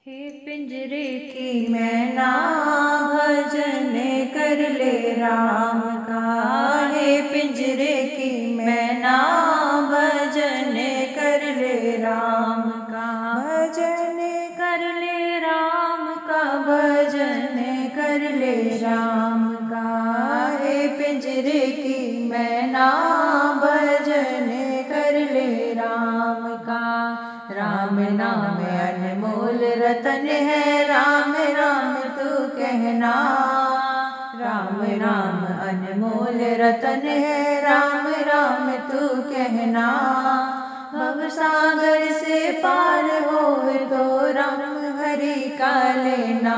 हे पिंजरे की मैना भजन कर ले राम का। हे पिंजरे की मैना भजन कर ले राम का। भजन कर ले राम का। भजन कर ले राम का। हे पिंजरे की मैना भजन कर ले राम का। राम नाम अनमोल रतन है, राम राम तू कहना। राम राम अनमोल रतन है, राम राम तू कहना। भव सागर से पार हो तो राम हरि का लेना।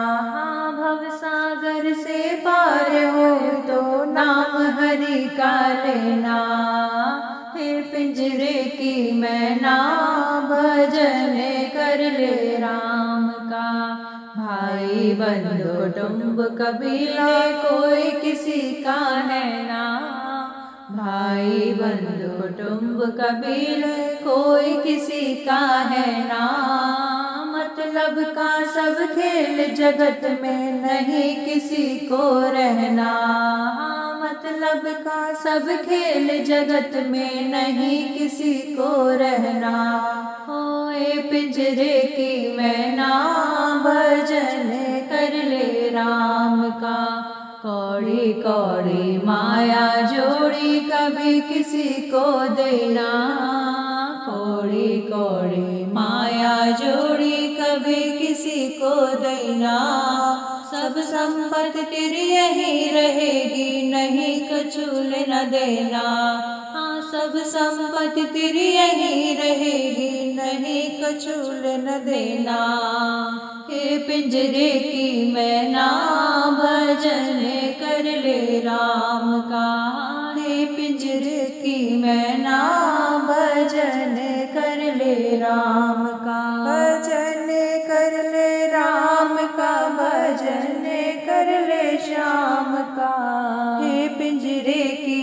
भव सागर से पार हो तो नाम हरि का लेना। हे पिंजरे की मैना भजन कर ले राम का। भाई बंधु कुटुंब कबीला कोई किसी का है ना। भाई बंधु कुटुंब कबीले कोई किसी का है ना। मतलब का सब खेल जगत में नहीं किसी को रहना। मतलब का सब खेल जगत में नहीं किसी को रहना। होए पिंजरे की मैना भजन कर ले राम का। कौड़ी कौड़ी माया जोड़ी कभी किसी को देना। कौड़ी कौड़ी माया जोड़ी कभी किसी को देना। सब संपत्ति तेरी यही रहेगी, नहीं कछूल न देना। हाँ सब संपत्ति तेरी यही रहेगी, नहीं कछूल न देना। हे पिंजरे की मैना भजन कर ले राम का। हे पिंजरे की मैना भजन कर ले राम का। भजन कर ले राम का। भजन कर ले श्याम का। हे पिंजरे की